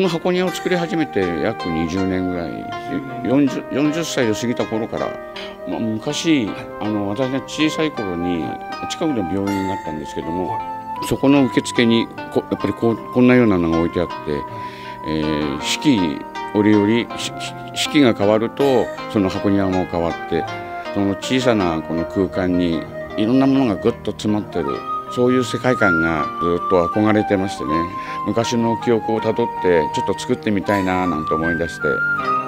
の箱庭を作り始めて約20年ぐらい、40歳を過ぎた頃から、昔私が小さい頃に近くの病院があったんですけども、そこの受付にやっぱりこんなようなのが置いてあって、四季折々四季が変わるとその箱庭も変わって、その小さなこの空間にいろんなものがぐっと詰まってる、そういう世界観がずっと憧れてましてね、昔の記憶をたどってちょっと作ってみたいななんて思い出して。